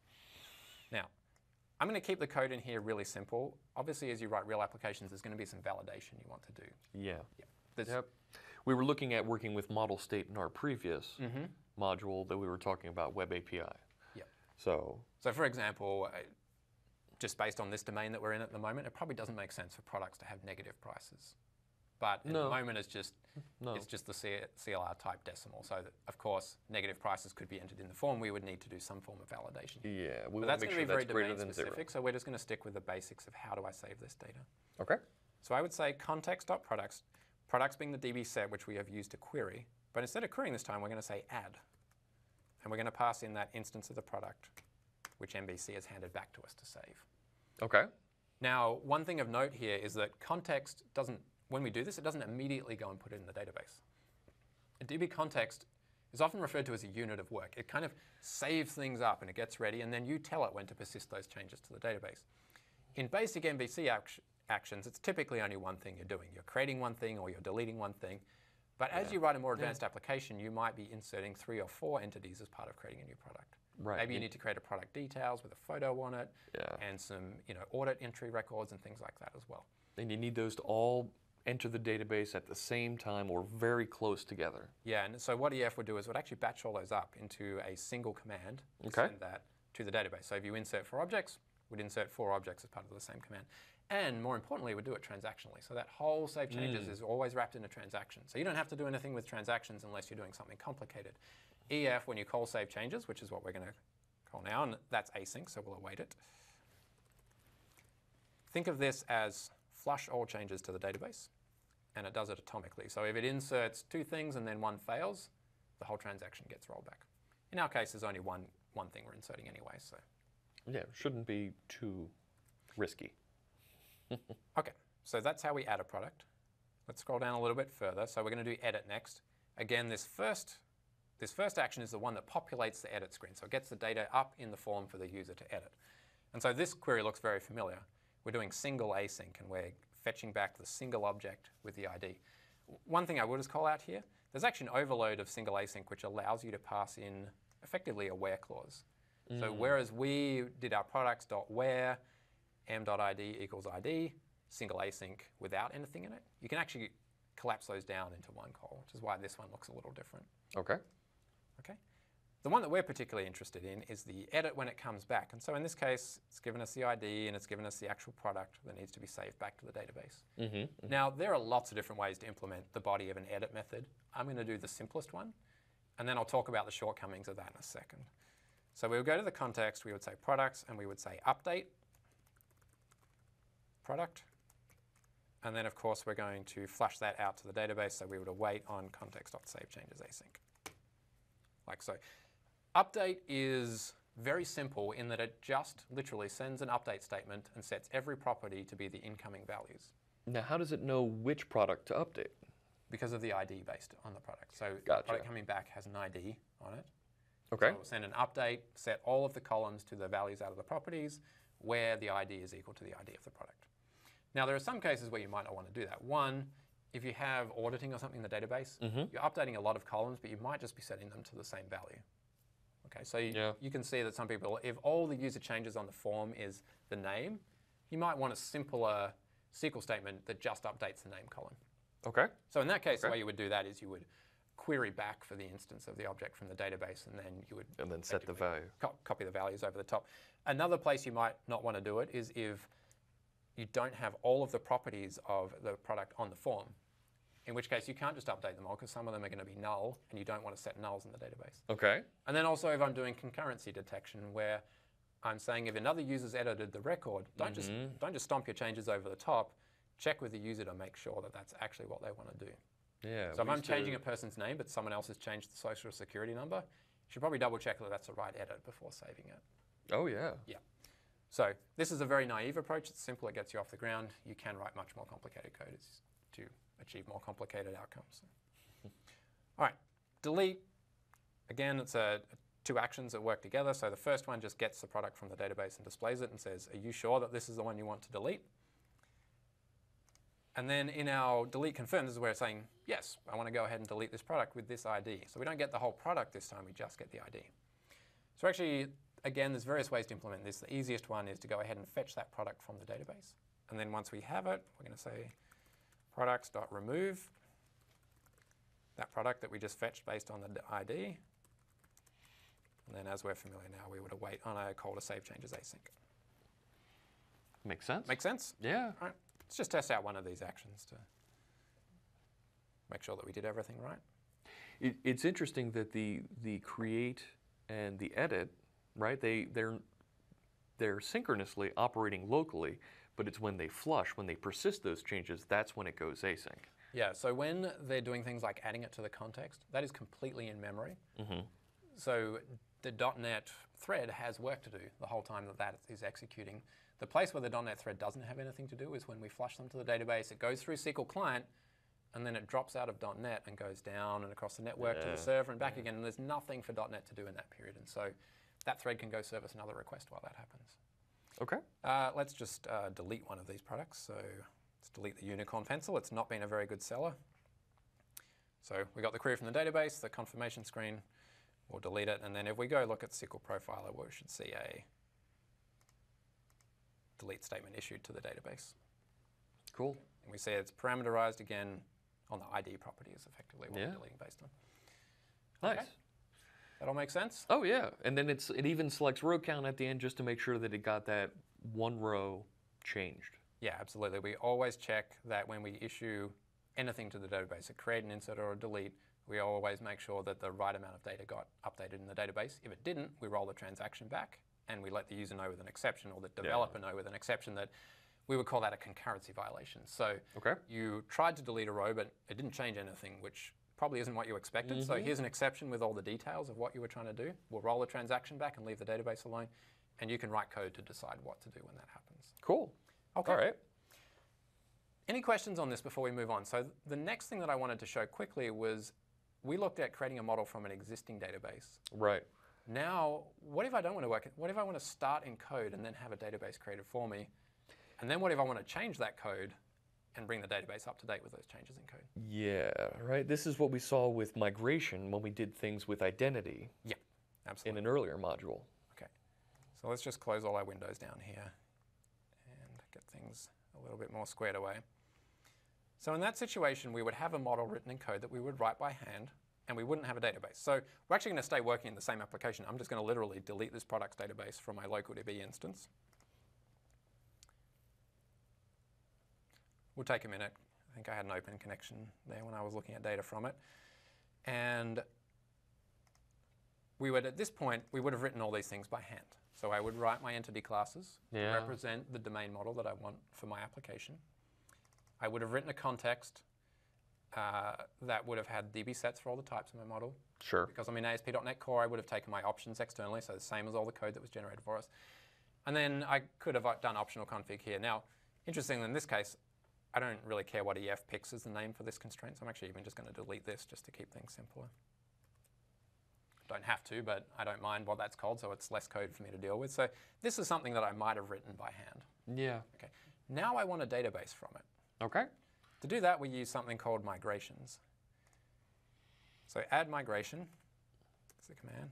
Now, I'm going to keep the code in here really simple. Obviously, as you write real applications, there's going to be some validation you want to do. Yeah. Yeah. Yep. We were looking at working with model state in our previous Mm-hmm. module that we were talking about, Web A P I. Yep. So, So for example, uh, just based on this domain that we're in at the moment, it probably doesn't make sense for products to have negative prices. But at No. the moment, it's just no. it's just the C L R type decimal. So that, of course, negative prices could be entered in the form. We would need to do some form of validation. Yeah, we But want that's to make going to sure be very that's greater domain than specific. zero. So we're just going to stick with the basics of how do I save this data. Okay. So I would say context.products, products being the D B set, which we have used to query. But instead of querying this time, we're going to say add. And we're going to pass in that instance of the product, which M V C has handed back to us to save. Okay. Now, one thing of note here is that context doesn't, when we do this, it doesn't immediately go and put it in the database. A DbContext is often referred to as a unit of work. It kind of saves things up and it gets ready, and then you tell it when to persist those changes to the database. In basic M V C act actions, it's typically only one thing you're doing. You're creating one thing or you're deleting one thing. But as Yeah. you write a more advanced yeah. application, you might be inserting three or four entities as part of creating a new product. Right. Maybe you need to create a product details with a photo on it, Yeah. and some you know audit entry records and things like that as well. And you need those to all enter the database at the same time or very close together. Yeah, and so what E F would do is it would actually batch all those up into a single command and Okay. send that to the database. So if you insert four objects, we'd insert four objects as part of the same command. And more importantly, we'd do it transactionally. So that whole save changes Mm. is always wrapped in a transaction. So you don't have to do anything with transactions unless you're doing something complicated. E F, when you call save changes, which is what we're going to call now, and that's async, so we'll await it. Think of this as flush all changes to the database, and it does it atomically. So if it inserts two things and then one fails, the whole transaction gets rolled back. In our case, there's only one, one thing we're inserting anyway, so. Yeah, it shouldn't be too risky. Okay, so that's how we add a product. Let's scroll down a little bit further. So we're going to do edit next. Again, this first, this first action is the one that populates the edit screen. So it gets the data up in the form for the user to edit. And so this query looks very familiar. We're doing single async, and we're fetching back the single object with the I D. One thing I would just call out here, there's actually an overload of single async which allows you to pass in effectively a where clause. Mm. So whereas we did our products.where m.id equals I D, single async without anything in it, you can actually collapse those down into one call, which is why this one looks a little different. Okay. Okay. The one that we're particularly interested in is the edit when it comes back. And so in this case, it's given us the I D and it's given us the actual product that needs to be saved back to the database. Mm-hmm, mm-hmm. Now, there are lots of different ways to implement the body of an edit method. I'm going to do the simplest one, and then I'll talk about the shortcomings of that in a second. So we would go to the context, we would say products, and we would say update product. And then, of course, we're going to flush that out to the database, so we would await on context.savechanges async. Like so. Update is very simple in that it just literally sends an update statement and sets every property to be the incoming values. Now, how does it know which product to update? Because of the I D based on the product. So Gotcha. the product coming back has an I D on it. Okay. So it will send an update, set all of the columns to the values out of the properties where the I D is equal to the I D of the product. Now, there are some cases where you might not want to do that. One, if you have auditing or something in the database, mm-hmm. you're updating a lot of columns, but you might just be setting them to the same value. Okay, so you, yeah. you can see that some people, if all the user changes on the form is the name, you might want a simpler S Q L statement that just updates the name column. Okay. So in that case, okay. the way you would do that is you would query back for the instance of the object from the database, and then you would and then set the value. Co copy the values over the top. Another place you might not want to do it is if you don't have all of the properties of the product on the form, in which case you can't just update them all because some of them are going to be null and you don't want to set nulls in the database. Okay. And then also if I'm doing concurrency detection where I'm saying if another user's edited the record, don't, mm-hmm. just, don't just stomp your changes over the top, check with the user to make sure that that's actually what they want to do. Yeah. So if I'm changing to... a person's name but someone else has changed the social security number, you should probably double check that that's the right edit before saving it. Oh yeah. Yeah. So this is a very naive approach. It's simple, it gets you off the ground. You can write much more complicated code to achieve more complicated outcomes. All right, delete. Again, it's a, two actions that work together. So the first one just gets the product from the database and displays it and says, are you sure that this is the one you want to delete? And then in our delete confirm, this is where it's saying, yes, I want to go ahead and delete this product with this I D. So we don't get the whole product this time, we just get the I D. So actually, again, there's various ways to implement this. The easiest one is to go ahead and fetch that product from the database. And then once we have it, we're going to say products.remove that product that we just fetched based on the I D. And then as we're familiar now, we would await on a call to save changes async. Makes sense. Make sense? Yeah. All right. Let's just test out one of these actions to make sure that we did everything right. It, it's interesting that the the create and the edit, right? They they're they're synchronously operating locally, but it's when they flush, when they persist those changes, that's when it goes async. Yeah. So when they're doing things like adding it to the context, that is completely in memory. Mm-hmm. So the .NET thread has work to do the whole time that that is executing. The place where the .NET thread doesn't have anything to do is when we flush them to the database. It goes through S Q L client, and then it drops out of .NET and goes down and across the network yeah. to the server and back yeah. again. And there's nothing for .NET to do in that period. And so that thread can go service another request while that happens. Okay. Uh, let's just uh, delete one of these products. So let's delete the unicorn pencil. It's not been a very good seller. So we got the query from the database, the confirmation screen. We'll delete it. And then if we go look at S Q L profiler, we should see a delete statement issued to the database. Cool. And we see it's parameterized again on the I D property is effectively what yeah. we're deleting based on. Nice. Okay. That all makes sense? Oh yeah, and then it's it even selects row count at the end just to make sure that it got that one row changed. Yeah, absolutely. We always check that when we issue anything to the database, a create, an insert, or a delete, we always make sure that the right amount of data got updated in the database. If it didn't, we roll the transaction back and we let the user know with an exception or the developer yeah. know with an exception that we would call that a concurrency violation. So okay. you tried to delete a row, but it didn't change anything, which probably isn't what you expected. Mm-hmm. So here's an exception with all the details of what you were trying to do. We'll roll the transaction back and leave the database alone, and you can write code to decide what to do when that happens. Cool. Okay. All right. Any questions on this before we move on? So the next thing that I wanted to show quickly was we looked at creating a model from an existing database. Right. Now, what if I don't want to work? What if I want to start in code and then have a database created for me? And then what if I want to change that code and bring the database up to date with those changes in code? Yeah, right. This is what we saw with migration when we did things with identity. Yeah, absolutely. In an earlier module. Okay. So let's just close all our windows down here and get things a little bit more squared away. So in that situation, we would have a model written in code that we would write by hand, and we wouldn't have a database. So we're actually going to stay working in the same application. I'm just going to literally delete this products database from my local D B instance. We'll take a minute. I think I had an open connection there when I was looking at data from it. And we would, at this point, we would have written all these things by hand. So I would write my entity classes yeah. to represent the domain model that I want for my application. I would have written a context uh, that would have had D B sets for all the types of my model. Sure. Because I'm in A S P dot NET Core, I would have taken my options externally, so the same as all the code that was generated for us. And then I could have done optional config here. Now, interestingly, in this case, I don't really care what E F picks as the name for this constraint, so I'm actually even just going to delete this just to keep things simpler. Don't have to, but I don't mind what that's called, so it's less code for me to deal with. So this is something that I might have written by hand. Yeah. Okay. Now I want a database from it. Okay. To do that, we use something called migrations. So add migration is the command.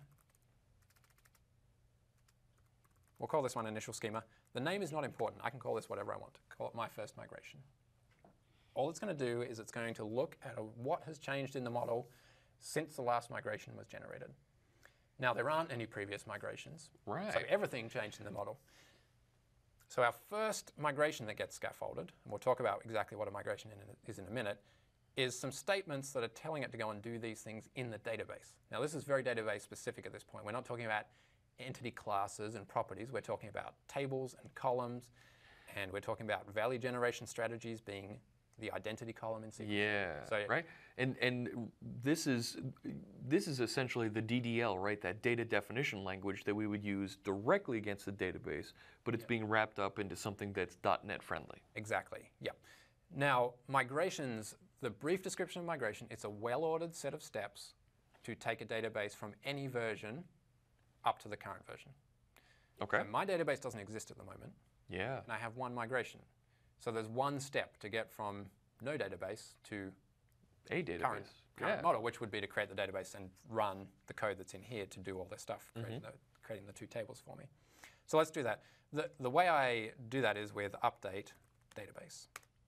We'll call this one initial schema. The name is not important. I can call this whatever I want. Call it my first migration. All it's going to do is it's going to look at a, what has changed in the model since the last migration was generated. Now, there aren't any previous migrations. Right. So everything changed in the model. So our first migration that gets scaffolded, and we'll talk about exactly what a migration is in a minute, is some statements that are telling it to go and do these things in the database. Now, this is very database specific at this point. We're not talking about entity classes and properties. We're talking about tables and columns, and we're talking about value generation strategies being the identity column in S Q L. Yeah, so, right. And and this is this is essentially the D D L, right? That data definition language that we would use directly against the database, but it's yeah. being wrapped up into something that's .NET friendly. Exactly. Yeah. Now, migrations, the brief description of migration, it's a well-ordered set of steps to take a database from any version up to the current version. Okay. So my database doesn't exist at the moment. Yeah. And I have one migration. So there's one step to get from no database to a database. current, current yeah. model, which would be to create the database and run the code that's in here to do all this stuff, mm-hmm. creating, the, creating the two tables for me. So let's do that. The, the way I do that is with update database.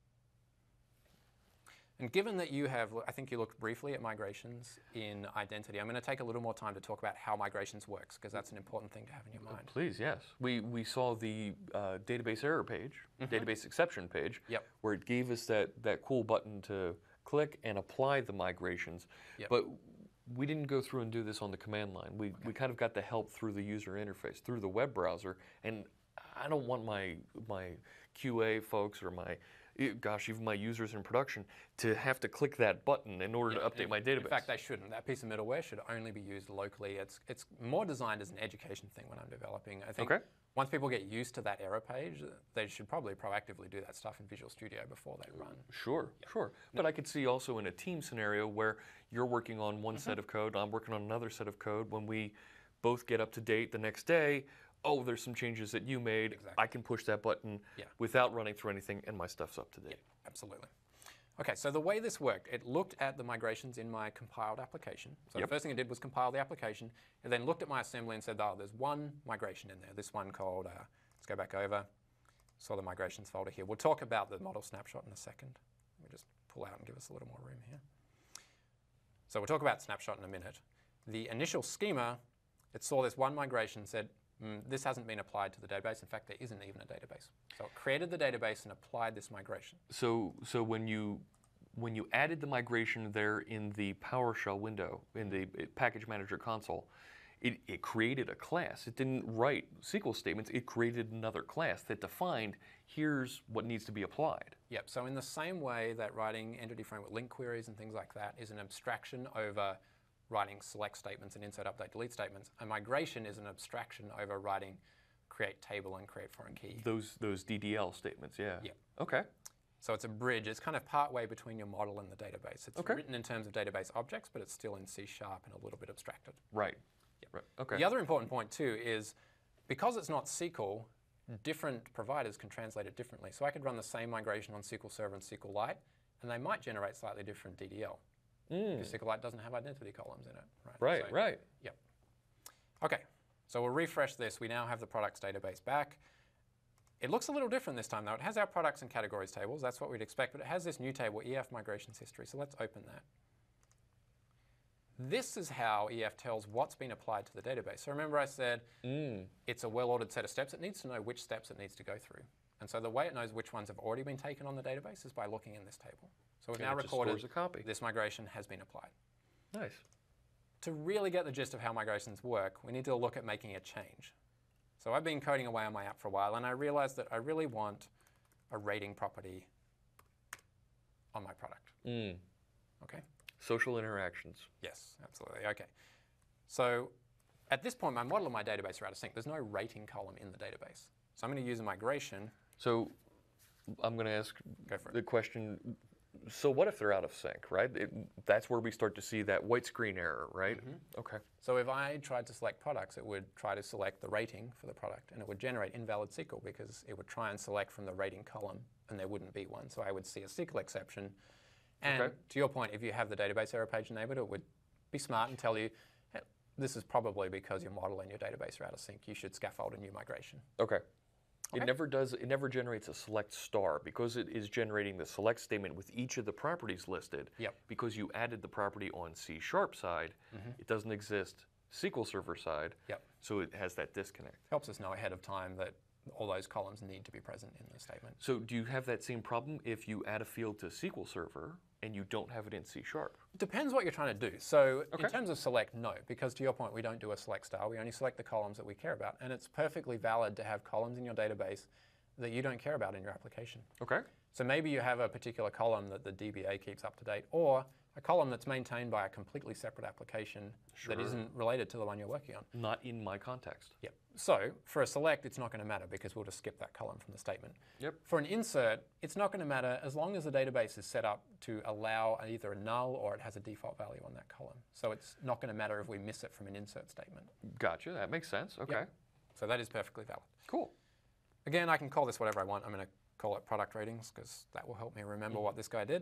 And given that you have, I think you looked briefly at migrations in Identity, I'm going to take a little more time to talk about how migrations works, because that's an important thing to have in your mind. Please, yes. We, we saw the uh, database error page, mm-hmm. database exception page, yep. where it gave us that, that cool button to click and apply the migrations. Yep. But we didn't go through and do this on the command line. We, okay. we kind of got the help through the user interface, through the web browser. And I don't want my, my Q A folks or my gosh, even my users in production, to have to click that button in order yeah, to update in, my database. In fact, they shouldn't. That piece of middleware should only be used locally. It's, it's more designed as an education thing when I'm developing. I think okay. once people get used to that error page, they should probably proactively do that stuff in Visual Studio before they run. Sure, yeah. sure. No. But I could see also in a team scenario where you're working on one mm-hmm. set of code, I'm working on another set of code. When we both get up to date the next day, oh, there's some changes that you made. Exactly. I can push that button yeah. without running through anything, and my stuff's up to date. Yeah, absolutely. Okay, so the way this worked, it looked at the migrations in my compiled application. So yep. the first thing it did was compile the application. It then looked at my assembly and said, oh, there's one migration in there. This one called, uh, let's go back over. Saw the migrations folder here. We'll talk about the model snapshot in a second. Let me just pull out and give us a little more room here. So we'll talk about snapshot in a minute. The initial schema, it saw this one migration, said, Mm, this hasn't been applied to the database. In fact, there isn't even a database. So it created the database and applied this migration. So, so when you when you added the migration there in the PowerShell window in the package manager console, it, it created a class. It didn't write S Q L statements. It created another class that defined here's what needs to be applied. Yep. So in the same way that writing entity framework link queries and things like that is an abstraction over writing select statements and insert, update, delete statements. A migration is an abstraction over writing create table and create foreign key. Those those D D L statements, yeah. Yeah. Okay. So it's a bridge. It's kind of partway between your model and the database. It's okay. written in terms of database objects, but it's still in C sharp and a little bit abstracted. Right. Yep. Right. Okay. The other important point too is because it's not S Q L, different providers can translate it differently. So I could run the same migration on S Q L Server and S Q L Lite, and they might generate slightly different D D L. Mm. Because S Q L Lite doesn't have identity columns in it. Right, right. So, right. Yep. Okay, so we'll refresh this. We now have the products database back. It looks a little different this time though. It has our products and categories tables. That's what we'd expect, but it has this new table, E F migrations history. So let's open that. This is how E F tells what's been applied to the database. So remember I said mm. it's a well-ordered set of steps. It needs to know which steps it needs to go through. And so the way it knows which ones have already been taken on the database is by looking in this table. So we've and now it just recorded stores a copy. This migration has been applied. Nice. To really get the gist of how migrations work, we need to look at making a change. So I've been coding away on my app for a while, and I realized that I really want a rating property on my product. Mm. Okay. Social interactions. Yes, absolutely. Okay. So at this point, my model and my database are out of sync. There's no rating column in the database. So I'm going to use a migration. So I'm going to ask Go for it. the question, so what if they're out of sync, right? It, that's where we start to see that white screen error, right? Mm-hmm. Okay. So if I tried to select products, it would try to select the rating for the product, and it would generate invalid S Q L because it would try and select from the rating column, and there wouldn't be one. So I would see a S Q L exception. And okay. to your point, if you have the database error page enabled, it would be smart and tell you, hey, this is probably because your model and your database are out of sync. You should scaffold a new migration. Okay. Okay. It never does, it never generates a select star because it is generating the select statement with each of the properties listed. Yep. Because you added the property on C sharp side, mm-hmm. it doesn't exist S Q L Server side. Yep. So it has that disconnect. Helps us know ahead of time that all those columns need to be present in the statement. So do you have that same problem if you add a field to S Q L Server and you don't have it in C sharp? It depends what you're trying to do. So okay. in terms of select, no, because to your point, we don't do a select star. We only select the columns that we care about. And it's perfectly valid to have columns in your database that you don't care about in your application. Okay. So maybe you have a particular column that the D B A keeps up to date, or a column that's maintained by a completely separate application Sure. that isn't related to the one you're working on. Not in my context. Yep. So for a select, it's not going to matter because we'll just skip that column from the statement. Yep. For an insert, it's not going to matter as long as the database is set up to allow either a null or it has a default value on that column. So it's not going to matter if we miss it from an insert statement. Gotcha. That makes sense. Okay. Yep. So that is perfectly valid. Cool. Again, I can call this whatever I want. I'm going to call it product ratings because that will help me remember mm. what this guy did.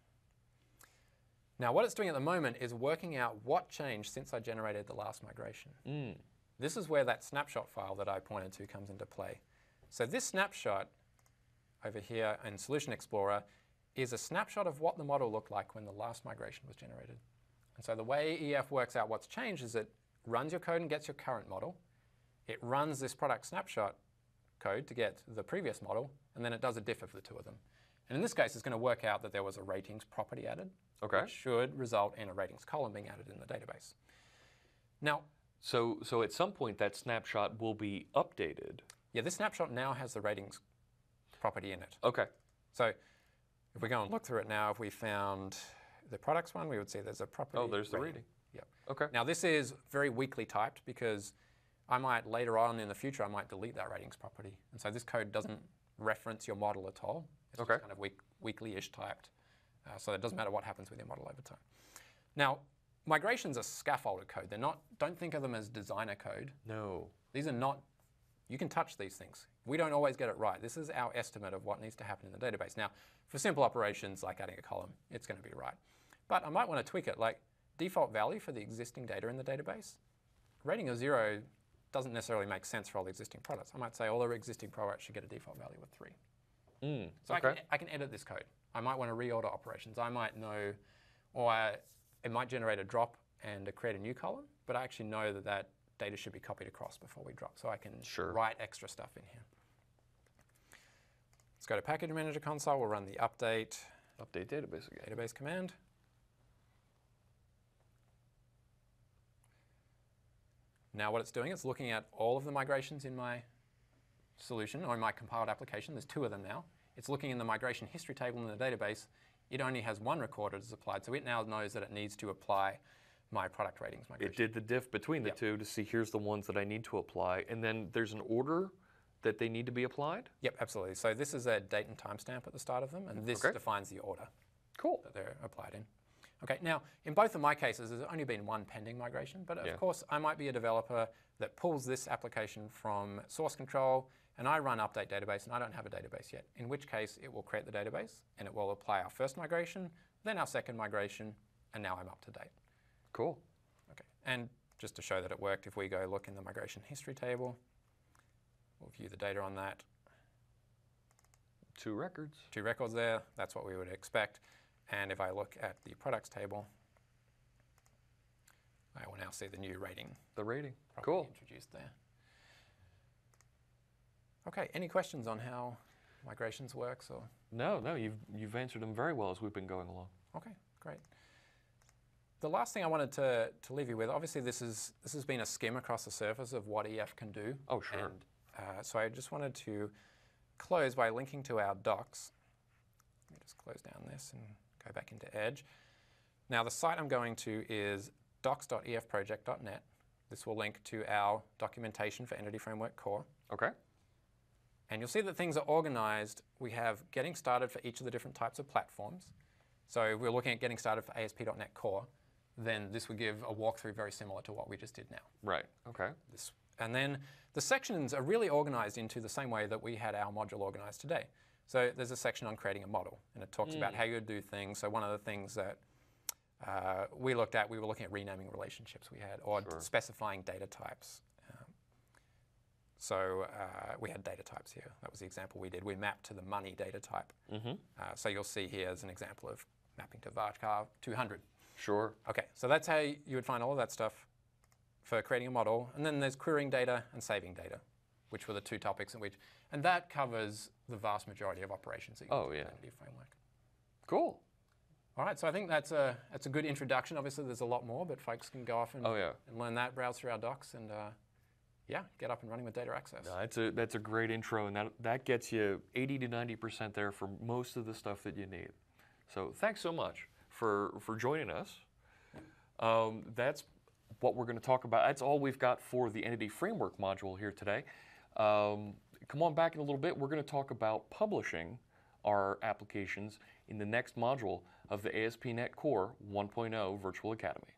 Now, what it's doing at the moment is working out what changed since I generated the last migration. Mm. This is where that snapshot file that I pointed to comes into play. So this snapshot over here in Solution Explorer is a snapshot of what the model looked like when the last migration was generated. And so the way E F works out what's changed is it runs your code and gets your current model. It runs this product snapshot code to get the previous model, and then it does a diff of the two of them. And in this case, it's going to work out that there was a ratings property added. Okay. Which should result in a ratings column being added in the database. Now, so so at some point that snapshot will be updated. Yeah, this snapshot now has the ratings property in it. Okay. So if we go and look through it now, if we found the products one, we would see there's a property. Oh, there's the rating. rating. Yep. Okay. Now this is very weakly typed because I might later on in the future I might delete that ratings property, and so this code doesn't reference your model at all. It's okay. just kind of weak, weakly-ish typed. Uh, so it doesn't matter what happens with your model over time. Now, migrations are scaffolded code. They're not, don't think of them as designer code. No. These are not, you can touch these things. We don't always get it right. This is our estimate of what needs to happen in the database. Now, for simple operations like adding a column, it's going to be right. But I might want to tweak it, like default value for the existing data in the database. Rating of zero doesn't necessarily make sense for all the existing products. I might say all the existing products should get a default value of three. Mm, so okay. I, can, I can edit this code. I might want to reorder operations. I might know, or I, it might generate a drop and create a new column, but I actually know that that data should be copied across before we drop, so I can sure. write extra stuff in here. Let's go to Package Manager console. We'll run the update. Update database again. Database command. Now what it's doing, it's looking at all of the migrations in my solution or in my compiled application. There's two of them now. It's looking in the migration history table in the database. It only has one recorded as applied, so it now knows that it needs to apply my product ratings migration. It did the diff between the yep. two to see here's the ones that I need to apply, and then there's an order that they need to be applied? Yep, absolutely. So this is a date and timestamp at the start of them, and this okay. defines the order cool. that they're applied in. Okay, now in both of my cases, there's only been one pending migration, but of yeah. course I might be a developer that pulls this application from source control, and I run update database, and I don't have a database yet, in which case it will create the database, and it will apply our first migration, then our second migration, and now I'm up to date. Cool. Okay, and just to show that it worked, if we go look in the migration history table, we'll view the data on that. Two records. Two records there, that's what we would expect. And if I look at the products table, I will now see the new rating. The rating, cool. Introduced there. Okay, any questions on how migrations works? Or? No, no, you've, you've answered them very well as we've been going along. Okay, great. The last thing I wanted to, to leave you with, obviously this, is, this has been a skim across the surface of what E F can do. Oh, sure. And, uh, so I just wanted to close by linking to our docs. Let me just close down this and go back into Edge. Now the site I'm going to is docs dot e f project dot net. This will link to our documentation for Entity Framework Core. Okay. And you'll see that things are organized. We have getting started for each of the different types of platforms. So if we're looking at getting started for A S P dot net Core, then this would give a walkthrough very similar to what we just did now. Right, okay. This, and then the sections are really organized into the same way that we had our module organized today. So there's a section on creating a model, and it talks mm. about how you do things. So one of the things that uh, we looked at, we were looking at renaming relationships we had, or sure. specifying data types. Um, so uh, we had data types here. That was the example we did. We mapped to the money data type. Mm-hmm. uh, so you'll see here as an example of mapping to varchar two hundred. Sure. Okay, so that's how you would find all of that stuff for creating a model. And then there's querying data and saving data, which were the two topics in which, and that covers the vast majority of operations that you oh, use yeah. in the Entity Framework. Cool. All right, so I think that's a, that's a good introduction. Obviously, there's a lot more, but folks can go off and, oh, yeah. and learn that, browse through our docs, and uh, yeah, get up and running with data access. No, that's a that's a great intro, and that that gets you eighty to ninety percent there for most of the stuff that you need. So thanks so much for for joining us. Um, that's what we're going to talk about. That's all we've got for the Entity Framework module here today. Um, come on back in a little bit. We're going to talk about publishing our applications in the next module of the A S P dot NET Core one point oh Virtual Academy.